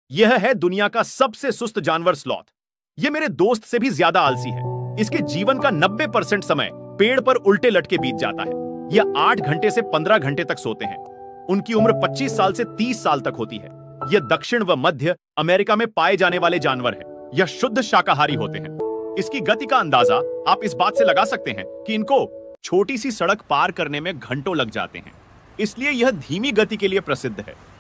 यह है दुनिया का सबसे सुस्त जानवर स्लॉथ। यह मेरे दोस्त से भी ज्यादा आलसी है। इसके जीवन का 90% समय पेड़ पर उल्टे लटके बीत जाता है। यह 8 घंटे से 15 घंटे तक सोते हैं। उनकी उम्र 25 साल से 30 साल तक होती है। यह दक्षिण व मध्य अमेरिका में पाए जाने वाले जानवर है। यह शुद्ध शाकाहारी होते हैं। इसकी गति का अंदाजा आप इस बात से लगा सकते हैं कि इनको छोटी सी सड़क पार करने में घंटों लग जाते हैं। इसलिए यह धीमी गति के लिए प्रसिद्ध है।